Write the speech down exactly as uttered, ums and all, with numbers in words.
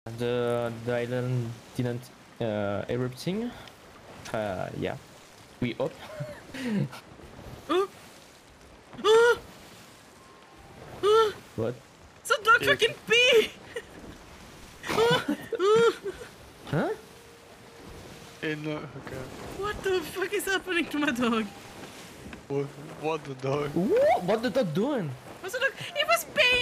The, the island didn't uh, erupting. Uh, yeah, we hope. Oh. Oh. Oh. What? It's a dog fucking pee! Huh? In uh, okay. What the fuck is happening to my dog? What, what the dog? What? What the dog doing? What's the dog? It was peeing!